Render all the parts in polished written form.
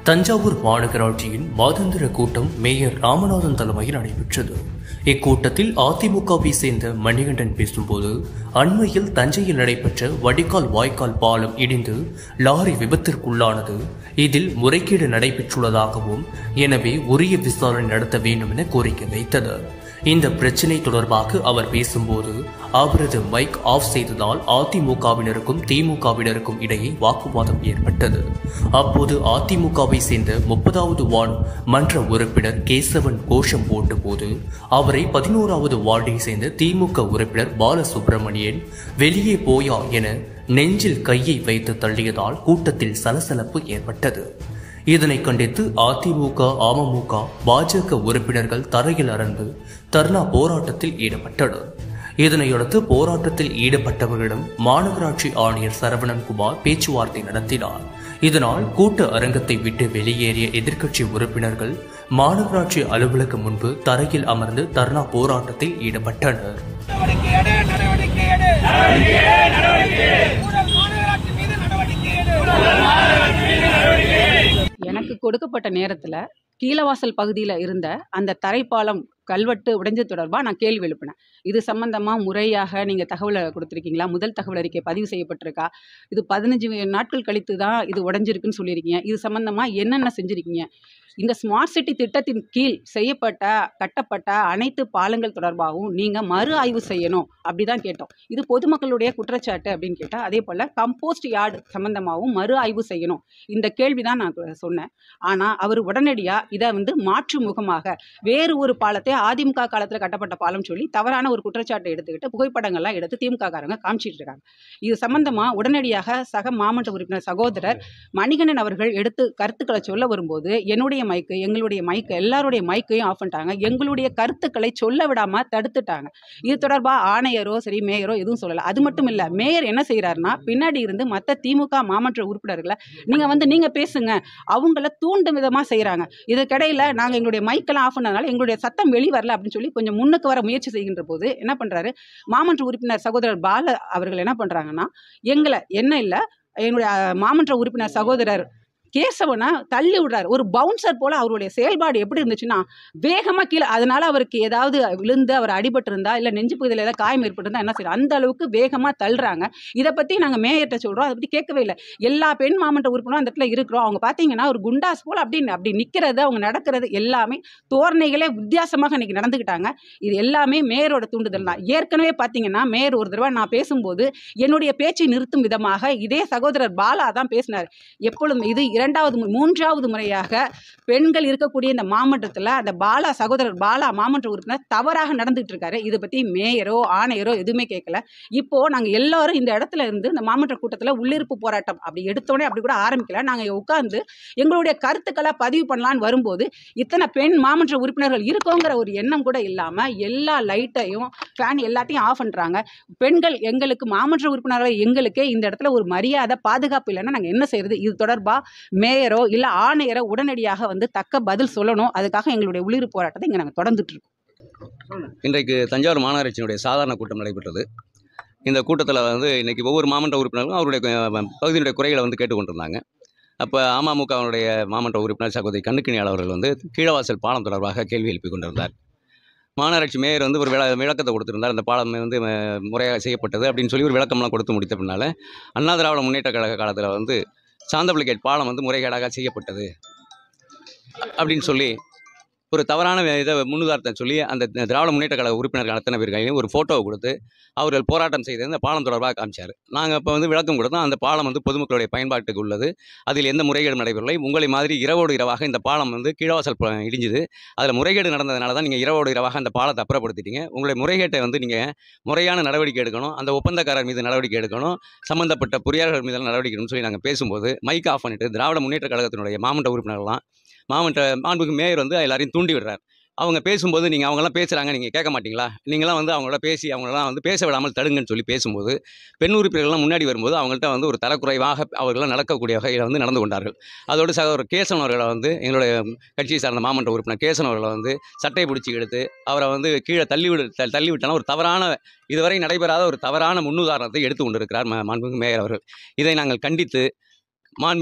தஞ்சாவூர் மாநகராட்சியின் மாதாந்திர கூட்டம் மேயர் ராமநாதன் தலைமையில் நடைபெற்றது. இக்கூட்டத்தில் அதிமுகவை சேர்ந்த மணிகண்டன் பேசும்போது, அண்மையில் தஞ்சையில் நடைபெற்ற வடிகால் வாய்க்கால் பாலம் இடிந்து லாரி விபத்திற்குள்ளானது. இதில் முறைகேடு நடைபெற்றுள்ளதாகவும், எனவே உரிய விசாரணை நடத்த வேண்டும் என கோரிக்கை வைத்தது. இந்த பிரச்சினை தொடர்பாக அவர் பேசும்போது, அவரது மைக் ஆஃப் செய்ததால் அதிமுகவினருக்கும் திமுகவினருக்கும் இடையே வாக்குவாதம் ஏற்பட்டது. அப்போது அதிமுகவை சேர்ந்த 30வது வார்டு மன்ற உறுப்பினர் கேசவன் கோஷம் போட்டபோது, அவரை 11வது வார்டை சேர்ந்த திமுக உறுப்பினர் பாலசுப்ரமணியன் வெளியே போயா என நெஞ்சில் கையை வைத்து தள்ளியதால் கூட்டத்தில் சலசலப்பு ஏற்பட்டது. இதனை கண்டித்து அதிமுக, அமமுக, பாஜக உறுப்பினர்கள் தரையில் அமர்ந்து தர்ணா போராட்டத்தில் ஈடுபட்டனர். இதனையடுத்து போராட்டத்தில் ஈடுபட்டவர்களிடம் மாநகராட்சி ஆணையர் சரவணன்குமார் பேச்சுவார்த்தை நடத்தினார். இதனால் கூட்ட அரங்கத்தை விட்டு வெளியேறிய எதிர்க்கட்சி உறுப்பினர்கள் மாநகராட்சி அலுவலகம் முன்பு தரையில் அமர்ந்து தர்ணா போராட்டத்தில் ஈடுபட்டனர். எனக்கு கொடுக்கப்பட்ட நேரத்தில் கீழவாசல் பகுதியில் இருந்த அந்த தரைப்பாலம் கல்வெட்டு உடைஞ்சது தொடர்பாக நான் கேள்வி எழுப்பினேன். இது சம்பந்தமாக முறையாக நீங்கள் தகவலை கொடுத்துருக்கீங்களா? முதல் தகவல் அறிக்கை பதிவு செய்யப்பட்டிருக்கா? இது 15 நாட்கள் கழித்து தான் இது உடைஞ்சிருக்குன்னு சொல்லியிருக்கீங்க. இது சம்பந்தமாக என்னென்ன செஞ்சுருக்கீங்க? இந்த ஸ்மார்ட் சிட்டி திட்டத்தின் கீழ் கட்டப்பட்ட அனைத்து பாலங்கள் தொடர்பாகவும் நீங்கள் மறு ஆய்வு செய்யணும் அப்படி தான் கேட்டோம். இது பொதுமக்களுடைய குற்றச்சாட்டு அப்படின்னு கேட்டால், அதே போல் கம்போஸ்ட் யார்டு சம்பந்தமாகவும் மறு ஆய்வு செய்யணும். இந்த கேள்வி தான் நான் சொன்னேன். ஆனால் அவர் உடனடியாக இதை மாற்று முகமாக வேறு ஒரு பாலத்தை அதிமுக காலத்தில் கட்டப்பட்ட பாலம் சொல்லி தவறான ஒரு குற்றச்சாட்டை எடுத்துக்கிட்டு புகைப்படங்கள்லாம் எடுத்து திமுக காரங்க காமிச்சிட்டு இருக்காங்க. இது சம்பந்தமாக உடனடியாக சக மாமன்ற உறுப்பினர் சகோதரர் மணிகண்டன் அவர்கள் எடுத்து கருத்துக்களை சொல்ல வரும்போது, என்னுடைய மைக்கு, எங்களுடைய மைக்கு, எல்லாருடைய மைக்கையும் ஆஃப் பண்ணிட்டாங்க. எங்களுடைய கருத்துக்களை சொல்ல விடாமல் தடுத்துட்டாங்க. இது தொடர்பாக ஆணையரோ சரி மேயரோ எதுவும் சொல்லலை. அது மட்டும் இல்லை, மேயர் என்ன செய்கிறாருன்னா, பின்னாடி இருந்து மற்ற திமுக மாமன்ற உறுப்பினர்களை நீங்கள் பேசுங்க, அவங்கள தூண்டும் விதமாக செய்கிறாங்க. இதற்கிடையில் நாங்கள் எங்களுடைய மைக்கெல்லாம் ஆஃப் பண்ணதுனால எங்களுடைய சத்தம் வெளிவரல அப்படின்னு சொல்லி கொஞ்சம் முன்னுக்கு வர முயற்சி செய்கின்ற போது என்ன பண்ணுறாரு, மாமன்ற உறுப்பினர் சகோதரர் பால அவர்கள் என்ன பண்ணுறாங்கன்னா, என்னுடைய மாமன்ற உறுப்பினர் சகோதரர் கேசவனை தள்ளி விடுறாரு. ஒரு பவுன்சர் போல அவருடைய செயல்பாடு எப்படி இருந்துச்சுன்னா, வேகமாக கீழே, அதனால அவருக்கு ஏதாவது விழுந்து அவர் அடிபட்டு இருந்தா இல்லை நெஞ்சு பகுதியில் ஏதாவது காயம் ஏற்பட்டிருந்தா என்ன செய்யணும், அந்த அளவுக்கு வேகமாக தள்ளுறாங்க. இதை பற்றி நாங்கள் மேயர்கிட்ட சொல்கிறோம், அதை பற்றி கேட்கவே இல்லை. எல்லா பெண் மாமன்ற உறுப்பினரும் அந்த இடத்துல இருக்கிறோம். அவங்க பார்த்தீங்கன்னா ஒரு குண்டாஸ் போல் அப்படி நிற்கிறது, அவங்க நடக்கிறது எல்லாமே தோரணைகளே வித்தியாசமாக இன்னைக்கு நடந்துக்கிட்டாங்க. இது எல்லாமே மேயரோட தூண்டுதல் தான். ஏற்கனவே பார்த்தீங்கன்னா மேயர் ஒரு தடவை நான் பேசும்போது என்னுடைய பேச்சை நிறுத்தும் விதமாக இதே சகோதரர் பாலா தான் பேசினார். எப்பொழுதும் இது 3வது முறையாக பெண்கள் இருக்கக்கூடிய இந்த மாமன்றத்தில் அந்த சகோதரர் பாலா மாமன்ற உறுப்பினர் தவறாக நடந்துட்டு இருக்காரு. இதை பற்றி மேயரோ ஆணையரோ எதுவுமே கேட்கல. இப்போ நாங்கள் எல்லாரும் இந்த இடத்துல இருந்து இந்த மாமன்ற கூட்டத்தில் உள்ளிருப்பு போராட்டம் அப்படி எடுத்தோடனே அப்படி கூட ஆரம்பிக்கல. நாங்கள் உட்கார்ந்து எங்களுடைய கருத்துக்களை பதிவு பண்ணலான்னு வரும்போது இத்தனை பெண் மாமன்ற உறுப்பினர்கள் இருக்கோங்கிற ஒரு எண்ணம் கூட இல்லாமல் எல்லா லைட்டையும் ஃபேன் எல்லாத்தையும் ஆஃப் பண்ணுறாங்க. பெண்கள் எங்களுக்கு மாமன்ற உறுப்பினர்கள் எங்களுக்கே இந்த இடத்துல ஒரு மரியாதை பாதுகாப்பு இல்லைன்னா நாங்கள் என்ன செய்யறது? இது தொடர்பாக மேயரோ இல்ல ஆணையரோ உடனடியாக தக்க பதில் சொல்லணும். அதுக்காக எங்களுடைய உள்ளிருப்பு போராட்டத்தை இங்க நாங்கள் தொடர்ந்துட்டு இருக்கோம். இன்றைக்கு தஞ்சாவூர் மாநகராட்சியினுடைய சாதாரண கூட்டம் நடைபெற்றது. இந்த கூட்டத்தில் இன்னைக்கு ஒவ்வொரு மாமன்ற உறுப்பினர்களும் அவருடைய பகுதியினுடைய குறைகளை கேட்டுக்கொண்டிருந்தாங்க. அப்போ அமமுகவினுடைய மாமன்ற உறுப்பினர் சகோதரி கண்ணுக்கிணியாளர் அவர்கள் கீழவாசல் பாலம் தொடர்பாக கேள்வி எழுப்பிக் கொண்டிருந்தார். மாநகராட்சி மேயர் ஒரு விளக்கத்தை கொடுத்திருந்தார். அந்த பாலம் முறையாக செய்யப்பட்டது அப்படின்னு சொல்லி ஒரு விளக்கம்லாம் கொடுத்து முடித்த பின்னால், அண்ணா திராவிட முன்னேற்ற கழக காலத்தில் சாந்தபிளிகேட் பாலம் முறைகேடாக செய்யப்பட்டது அப்படின்னு சொல்லி ஒரு தவறான இதை முன்னுதாரணத்தை சொல்லி அந்த திராவிட முன்னேற்ற கழக உறுப்பினர்கள் அத்தனை பேர்களையும் ஒரு ஃபோட்டோவை கொடுத்து அவர்கள் போராட்டம் செய்து அந்த பாலம் தொடர்பாக காமிச்சார். நாங்கள் இப்போ விளக்கம் கொடுத்தோம். அந்த பாலம் பொதுமக்களுடைய பயன்பாட்டுக்கு உள்ளது, அதில் எந்த முறைகேடும் நடைபெறவில்லை. உங்களை மாதிரி இரவோடு இரவாக இந்த பாலம் கீழவாசல் இடிஞ்சுது, அதில் முறைகேடு நடந்ததுனால தான் நீங்கள் இரவோடு இரவாக அந்த பாலத்தை அப்புறப்படுத்திட்டீங்க. உங்களுடைய முறைகேட்டை நீங்கள் முறையான நடவடிக்கை எடுக்கணும், அந்த ஒப்பந்தக்காரர் மீது நடவடிக்கை எடுக்கணும், சம்பந்தப்பட்ட பொறியாளர்கள் மீது நடவடிக்கை எடுக்கணும்னு சொல்லி நாங்கள் பேசும்போது மைக் ஆஃப் பண்ணிட்டு திராவிட முன்னேற்ற கழகத்தினுடைய மாமன்ற உறுப்பினர்கள்லாம் மாண்புக்கு மேயர் எல்லாரையும் தூண்டி விடுறார். அவங்க பேசும்போது நீங்கள் அவங்களாம் பேசுகிறாங்க, நீங்கள் கேட்க மாட்டீங்களா, நீங்களாம் அவங்களோட பேசி அவங்களெல்லாம் பேச விடாமல் தடுங்கன்னு சொல்லி பேசும்போது பெண் உறுப்பினர்கள்லாம் முன்னாடி வரும்போது அவங்கள்ட்ட ஒரு தரக்குறைவாக அவர்களெல்லாம் நடக்கக்கூடிய வகையில் நடந்து கொண்டார்கள். அதோடு சகோதரர் கேசவன் அவர்களை எங்களுடைய கட்சியை சார்ந்த மாமன்ற உறுப்பினர் கேசவன் அவர்களை சட்டையை பிடிச்சி எடுத்து அவரை கீழே தள்ளிவிட்டான ஒரு தவறான, இதுவரை நடைபெறாத ஒரு தவறான முன்னுதாரணத்தை எடுத்து கொண்டிருக்கிறார் மாண்புமிகு மேயர் அவர்கள். இதை நாங்கள் கண்டித்து மாண்புமிகு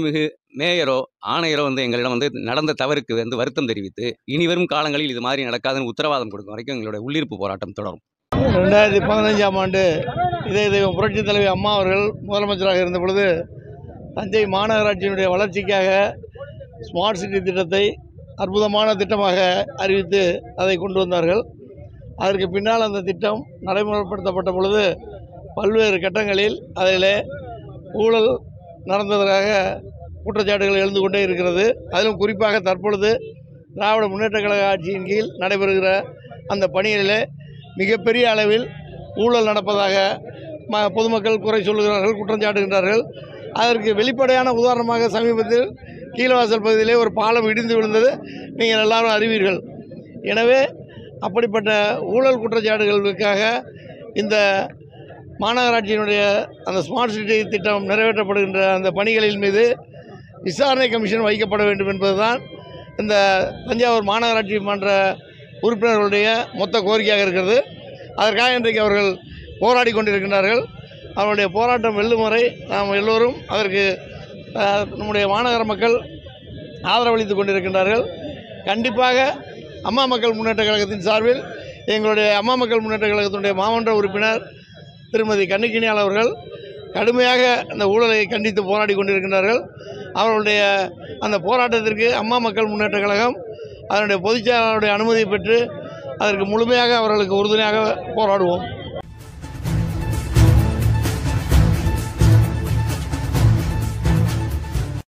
மேயரோ ஆணையரோ வந்து எங்களிடம் வந்து நடந்த தவறுக்கு வந்து வருத்தம் தெரிவித்து இனிவரும் காலங்களில் இது மாதிரி நடக்காதுன்னு உத்தரவாதம் கொடுக்கும் வரைக்கும் எங்களுடைய உள்ளிருப்பு போராட்டம் தொடரும். 2015ஆம் ஆண்டு இதே தெய்வம் புரட்சித் தலைவி அம்மா அவர்கள் முதலமைச்சராக இருந்த பொழுது தஞ்சை மாநகராட்சியினுடைய வளர்ச்சிக்காக ஸ்மார்ட் சிட்டி திட்டத்தை அற்புதமான திட்டமாக அறிவித்து அதை கொண்டு வந்தார்கள். அதற்கு பின்னால் அந்த திட்டம் நடைமுறைப்படுத்தப்பட்ட பொழுது பல்வேறு கட்டங்களில் அதில் ஊழல் நடந்ததற்காக குற்றச்சாட்டுகள் எழுந்து கொண்டே இருக்கிறது. அதிலும் குறிப்பாக தற்பொழுது திராவிட முன்னேற்றக் கழக ஆட்சியின் கீழ் நடைபெறுகிற அந்த பணிகளிலே மிகப்பெரிய அளவில் ஊழல் நடப்பதாக பொதுமக்கள் குறை சொல்லுகிறார்கள், குற்றம் சாட்டுகின்றார்கள். அதற்கு வெளிப்படையான உதாரணமாக சமீபத்தில் கீழவாசல் பகுதியிலே ஒரு பாலம் இடிந்து விழுந்தது நீங்கள் எல்லாரும் அறிவீர்கள். எனவே அப்படிப்பட்ட ஊழல் குற்றச்சாட்டுகளுக்காக இந்த மாநகராட்சியினுடைய அந்த ஸ்மார்ட் சிட்டி திட்டம் நிறைவேற்றப்படுகின்ற அந்த பணிகளின் மீது விசாரணை கமிஷன் வைக்கப்பட வேண்டும் என்பதுதான் இந்த தஞ்சாவூர் மாநகராட்சி மன்ற உறுப்பினர்களுடைய மொத்த கோரிக்கையாக இருக்கிறது. அதற்காக இன்றைக்கு அவர்கள் போராடி கொண்டிருக்கின்றார்கள். அவருடைய போராட்டம் வெல்லும் வரை நாம் எல்லோரும் அதற்கு நம்முடைய மாநகர மக்கள் ஆதரவளித்து கொண்டிருக்கின்றார்கள். கண்டிப்பாக அம்மா மக்கள் முன்னேற்ற கழகத்தின் சார்பில் எங்களுடைய அம்மா மக்கள் முன்னேற்ற கழகத்தினுடைய மாமன்ற உறுப்பினர் திருமதி கன்னிக்கினியால் அவர்கள் கடுமையாக அந்த ஊழலை கண்டித்து போராடி கொண்டிருக்கின்றார்கள். அவர்களுடைய அந்த போராட்டத்திற்கு அம்மா மக்கள் முன்னேற்ற கழகம் அதனுடைய பொதுச்செயலாளருடைய அனுமதி பெற்று அதற்கு முழுமையாக அவர்களுக்கு உறுதுணையாக போராடுவோம்.